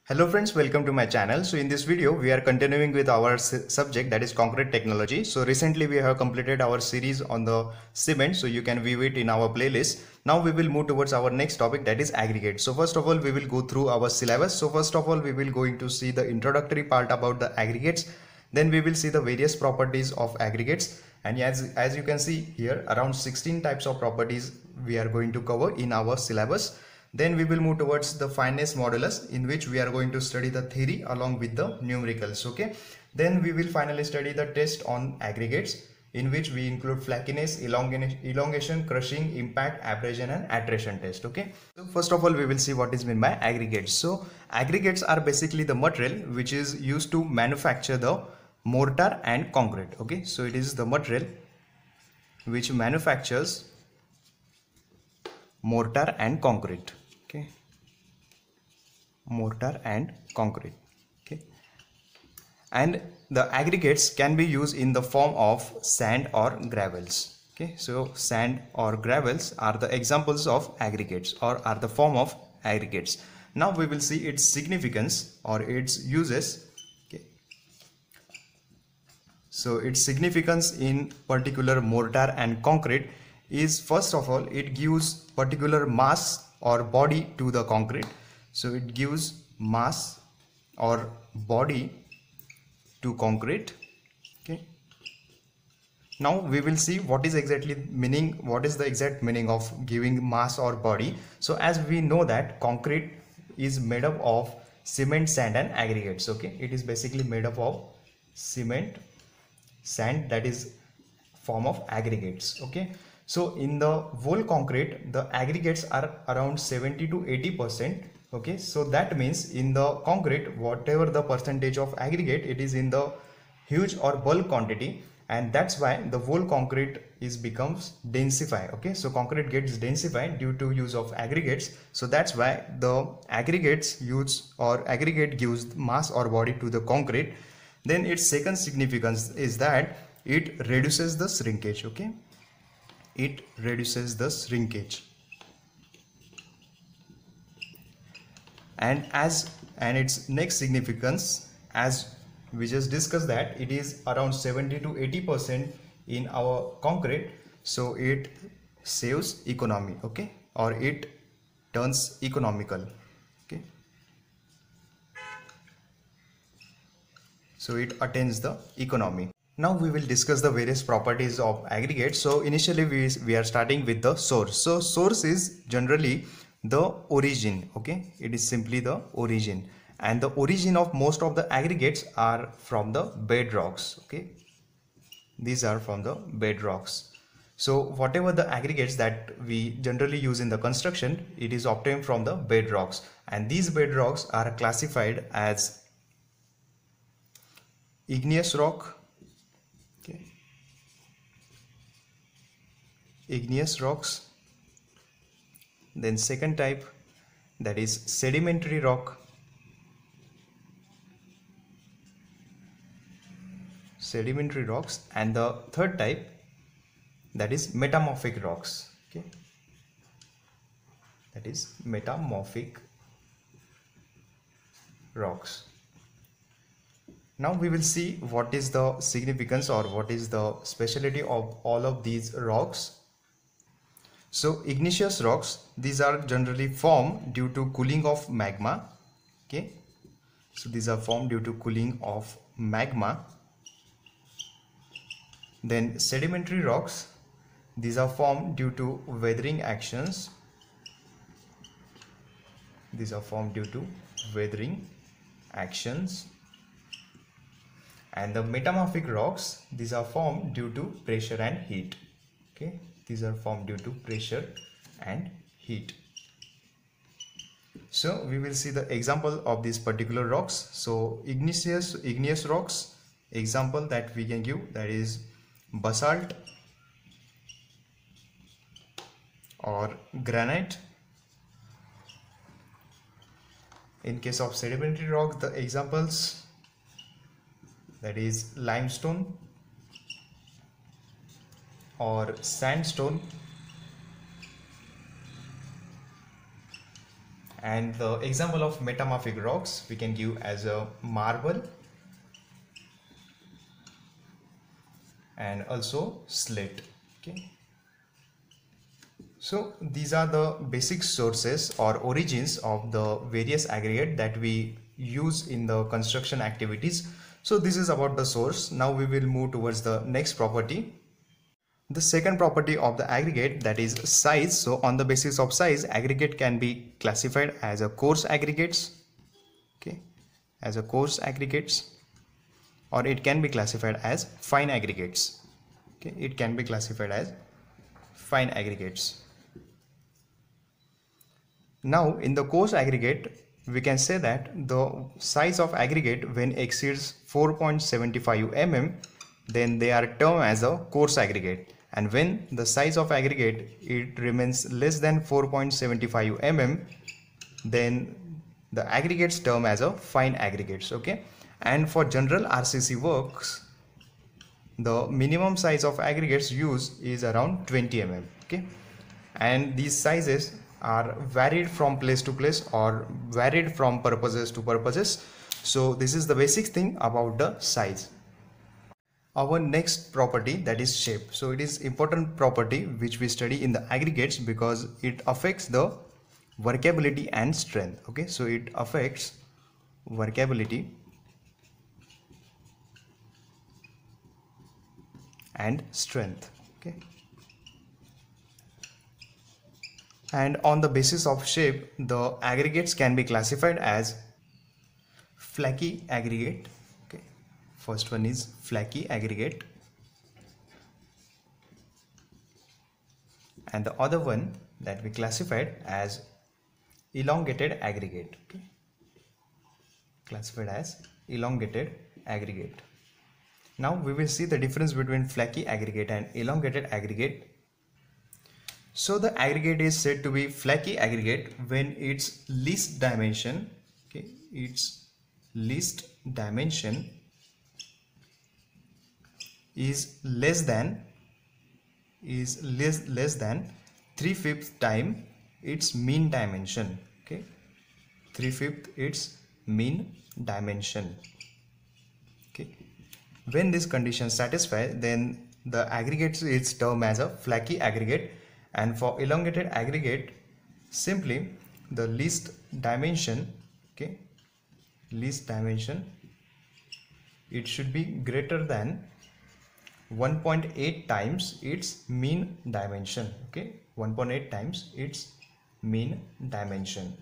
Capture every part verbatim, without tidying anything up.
Hello friends, welcome to my channel. So in this video we are continuing with our subject, that is concrete technology. So recently we have completed our series on the cement, so you can view it in our playlist. Now we will move towards our next topic, that is aggregate. So first of all we will go through our syllabus. So first of all we will going to see the introductory part about the aggregates. Then we will see the various properties of aggregates, and as, as you can see here, around sixteen types of properties we are going to cover in our syllabus. Then we will move towards the fineness modulus, in which we are going to study the theory along with the numericals. Okay. Then we will finally study the test on aggregates, in which we include flakiness, elongation, crushing, impact, abrasion and attrition test. Okay. So first of all we will see what is meant by aggregates. So aggregates are basically the material which is used to manufacture the mortar and concrete. Okay. So it is the material which manufactures mortar and concrete. Okay, mortar and concrete. Okay, and the aggregates can be used in the form of sand or gravels. Okay, so sand or gravels are the examples of aggregates, or are the form of aggregates. Now we will see its significance or its uses. Okay, so its significance in particular mortar and concrete is, first of all, it gives particular mass or body to the concrete. So it gives mass or body to concrete. Okay, now we will see what is exactly meaning, what is the exact meaning of giving mass or body. So as we know that concrete is made up of cement, sand and aggregates. Okay, it is basically made up of cement, sand, that is form of aggregates. Okay, so in the whole concrete the aggregates are around seventy to eighty percent. Okay, so that means in the concrete whatever the percentage of aggregate, it is in the huge or bulk quantity, and that's why the whole concrete is becomes densified. Okay, so concrete gets densified due to use of aggregates. So that's why the aggregates use or aggregate gives mass or body to the concrete. Then its second significance is that it reduces the shrinkage. Okay, it reduces the shrinkage, and as and its next significance, as we just discussed, that it is around seventy to eighty percent in our concrete, so it saves economy. Okay, or it turns economical. Okay, so it attains the economy. Now we will discuss the various properties of aggregates. So initially we, we are starting with the source. So source is generally the origin. Okay, it is simply the origin, and the origin of most of the aggregates are from the bedrocks. Okay, these are from the bedrocks. So whatever the aggregates that we generally use in the construction, it is obtained from the bedrocks, and these bedrocks are classified as igneous rock. Okay. Igneous rocks. Then second type, that is sedimentary rock. Sedimentary rocks. And the third type, that is metamorphic rocks. Okay, that is metamorphic rocks. Now we will see what is the significance or what is the specialty of all of these rocks. So igneous rocks, these are generally formed due to cooling of magma. Okay, so these are formed due to cooling of magma. Then sedimentary rocks, these are formed due to weathering actions. These are formed due to weathering actions. And the metamorphic rocks, these are formed due to pressure and heat. Okay, these are formed due to pressure and heat. So we will see the example of these particular rocks. So igneous igneous rocks, example that we can give, that is basalt or granite. In case of sedimentary rock, the examples, that is limestone or sandstone And the example of metamorphic rocks we can give as a marble and also slate. Okay. So these are the basic sources or origins of the various aggregate that we use in the construction activities. So this is about the source. Now we will move towards the next property. The second property of the aggregate, that is size. So on the basis of size, aggregate can be classified as a coarse aggregates, okay, as a coarse aggregates, or it can be classified as fine aggregates. Okay, it can be classified as fine aggregates. Now in the coarse aggregate, we can say that the size of aggregate when exceeds four point seven five millimeters, then they are termed as a coarse aggregate, and when the size of aggregate it remains less than four point seven five millimeters, then the aggregates term as a fine aggregates. Okay, and for general R C C works, the minimum size of aggregates used is around twenty millimeters. Okay, and these sizes are varied from place to place or varied from purposes to purposes. So this is the basic thing about the size. Our next property, that is shape. So it is important property which we study in the aggregates because it affects the workability and strength. Okay, so it affects workability and strength. Okay, and on the basis of shape, the aggregates can be classified as flaky aggregate. Okay, first one is flaky aggregate, and the other one that we classified as elongated aggregate. Okay, classified as elongated aggregate. Now we will see the difference between flaky aggregate and elongated aggregate. So the aggregate is said to be flaky aggregate when its least dimension, okay, its least dimension is less than is less less than three fifths time its mean dimension. Okay, three fifths its mean dimension. Okay, when this condition satisfied, then the aggregate is termed as a flaky aggregate. And for elongated aggregate, simply the least dimension, okay, least dimension, it should be greater than one point eight times its mean dimension. Okay, one point eight times its mean dimension.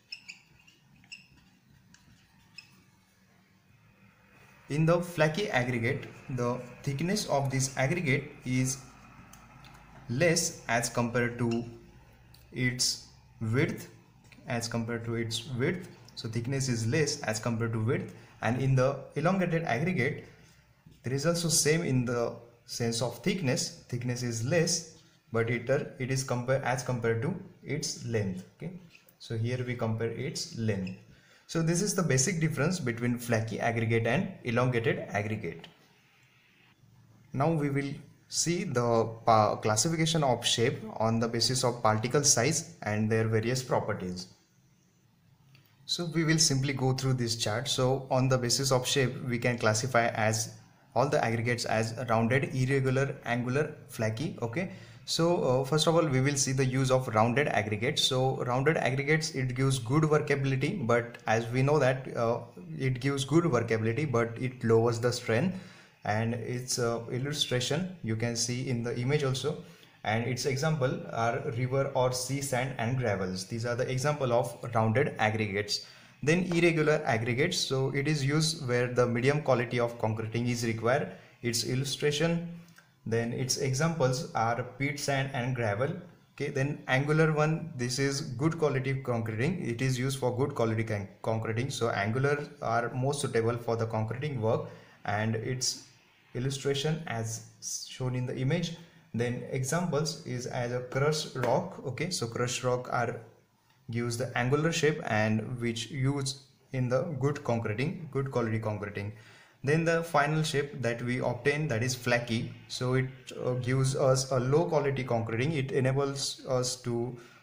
In the flaky aggregate, the thickness of this aggregate is less as compared to its width as compared to its width so thickness is less as compared to width. And in the elongated aggregate, there is also same in the sense of thickness. Thickness is less, but it it is compared as compared to its length. Okay, so here we compare its length. So this is the basic difference between flaky aggregate and elongated aggregate. Now we will see the classification of shape on the basis of particle size and their various properties. So we will simply go through this chart. So on the basis of shape, we can classify as all the aggregates as rounded, irregular, angular, flaky. Okay, so uh, first of all we will see the use of rounded aggregates. So rounded aggregates, it gives good workability, but as we know that uh, it gives good workability but it lowers the strength. And its uh, illustration you can see in the image also, and its example are river or sea sand and gravels. These are the example of rounded aggregates. Then irregular aggregates, so it is used where the medium quality of concreting is required. Its illustration, then its examples are peat, sand and gravel. Okay, then angular one, this is good quality concreting. It is used for good quality con concreting. So angular are most suitable for the concreting work, and its illustration as shown in the image. Then examples is as a crushed rock. Okay, so crushed rock are gives the angular shape and which used in the good concreting, good quality concreting. Then the final shape that we obtain, that is flaky. So it uh, gives us a low quality concreting. It enables us to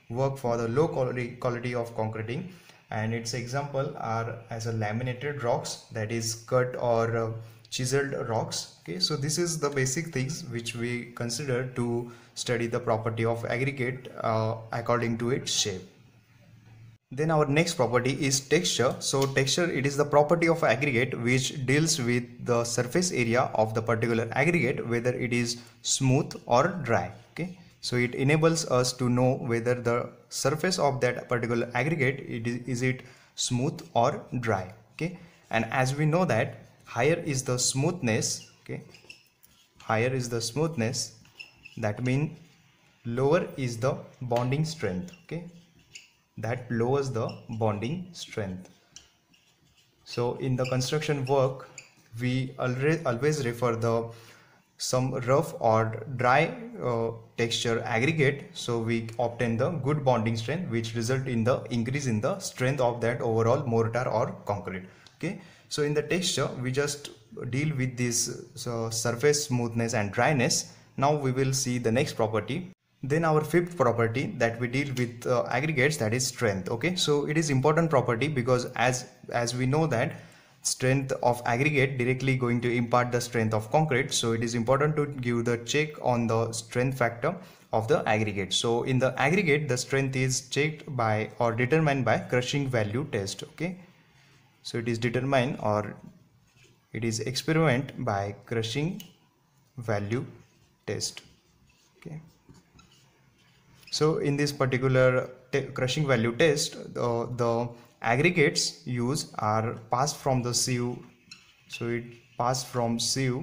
work for the low quality quality of concreting, and its example are as a laminated rocks, that is cut or uh, chiseled rocks. Okay, so this is the basic things which we consider to study the property of aggregate uh, according to its shape. Then our next property is texture. So texture, it is the property of aggregate which deals with the surface area of the particular aggregate, whether it is smooth or dry. Okay, so it enables us to know whether the surface of that particular aggregate, it is, is it smooth or dry. Okay, and as we know that higher is the smoothness, okay, higher is the smoothness, that means lower is the bonding strength. Okay, that lowers the bonding strength. So in the construction work, we always always refer the some rough or dry uh, texture aggregate, so we obtain the good bonding strength, which result in the increase in the strength of that overall mortar or concrete. Okay, so in the texture we just deal with this so surface smoothness and dryness. Now we will see the next property. Then our fifth property that we deal with uh, aggregates, that is strength. Okay, so it is important property because as as we know that strength of aggregate directly going to impart the strength of concrete, so it is important to give the check on the strength factor of the aggregate. So in the aggregate, the strength is checked by or determined by crushing value test. Okay, so it is determined or it is experiment by crushing value test. Okay, so in this particular crushing value test, the, the aggregates used are passed from the sieve. So it passed from sieve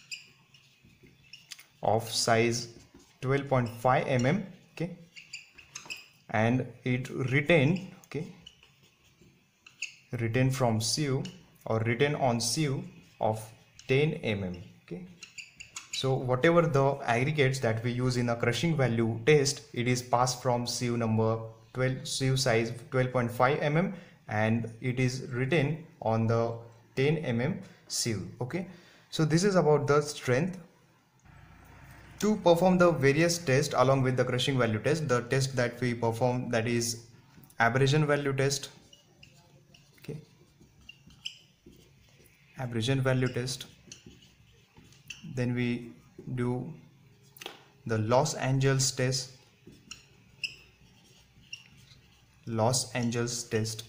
of size twelve point five millimeters. Okay, and it retained, okay, retained from sieve or written on sieve of ten millimeters. Okay, so whatever the aggregates that we use in a crushing value test, it is passed from sieve number twelve, sieve size twelve point five millimeters, and it is written on the ten millimeter sieve. Okay, so this is about the strength. To perform the various tests along with the crushing value test, the test that we perform, that is abrasion value test. Okay, abrasion value test. Then we do the Los Angeles test, Los Angeles test,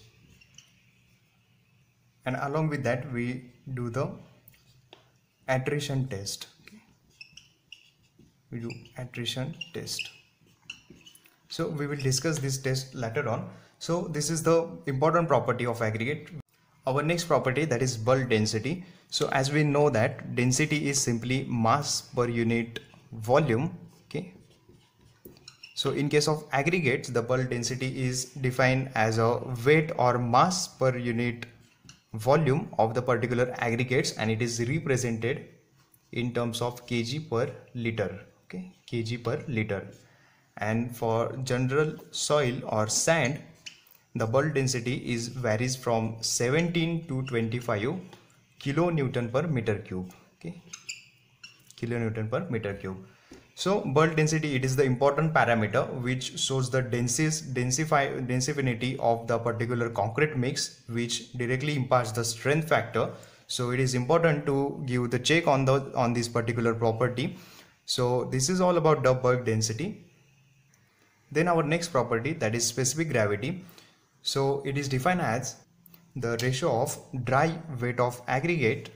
and along with that we do the attrition test. Okay, we do attrition test. So we will discuss this test later on. So this is the important property of aggregate. Our next property, that is bulk density. So as we know that density is simply mass per unit volume. Okay, so in case of aggregates, the bulk density is defined as a weight or mass per unit volume of the particular aggregates, and it is represented in terms of kg per liter. Okay, kg per liter. And for general soil or sand, the bulk density is varies from seventeen to twenty-five kilonewton per meter cube. Okay, kilonewton per meter cube. So bulk density, it is the important parameter which shows the densest densify densifinity of the particular concrete mix, which directly imparts the strength factor. So it is important to give the check on the on this particular property. So this is all about the bulk density. Then our next property, that is specific gravity. So it is defined as the ratio of dry weight of aggregate,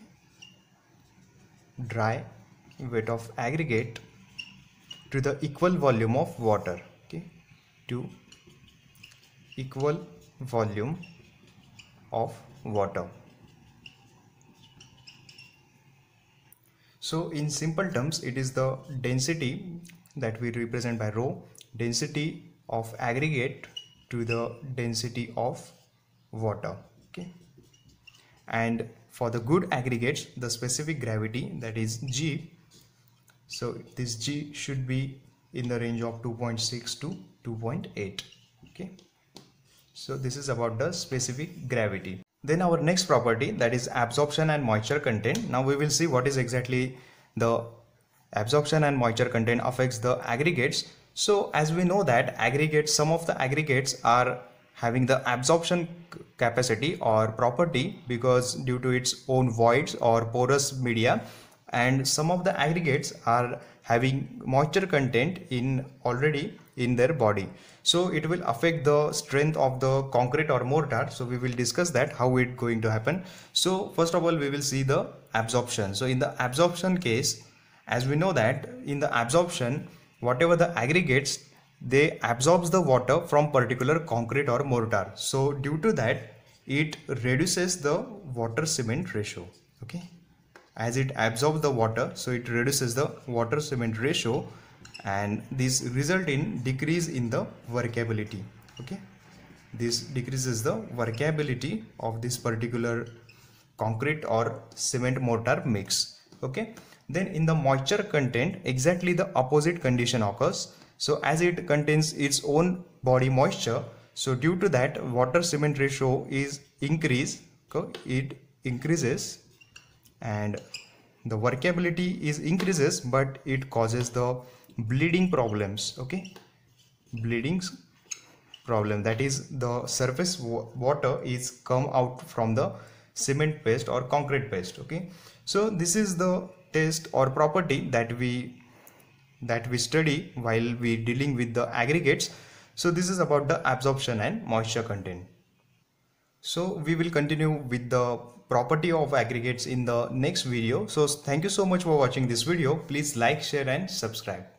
dry weight of aggregate to the equal volume of water. Okay, to equal volume of water. So in simple terms, it is the density that we represent by rho, density of aggregate to the density of water. Okay, and for the good aggregates, the specific gravity, that is G, so this G should be in the range of two point six to two point eight. Okay, so this is about the specific gravity. Then our next property, that is absorption and moisture content. Now we will see what is exactly the absorption and moisture content affects the aggregates. So as we know that aggregates, some of the aggregates are having the absorption capacity or property because due to its own voids or porous media, and some of the aggregates are having moisture content in already in their body, so it will affect the strength of the concrete or mortar. So we will discuss that how it going to happen. So first of all we will see the absorption. So in the absorption case, as we know that in the absorption, whatever the aggregates, they absorbs the water from particular concrete or mortar. So due to that it reduces the water cement ratio. Okay, as it absorbs the water, so it reduces the water cement ratio, and this result in decrease in the workability. Okay, this decreases the workability of this particular concrete or cement mortar mix. Okay, then in the moisture content, exactly the opposite condition occurs. So as it contains its own body moisture, so due to that water cement ratio is increased. Okay, it increases and the workability is increases, but it causes the bleeding problems. Okay, bleeding problem, that is the surface water is come out from the cement paste or concrete paste. Okay, so this is the test or property that we that we study while we dealing with the aggregates. So this is about the absorption and moisture content. So we will continue with the property of aggregates in the next video. So thank you so much for watching this video. Please like, share and subscribe.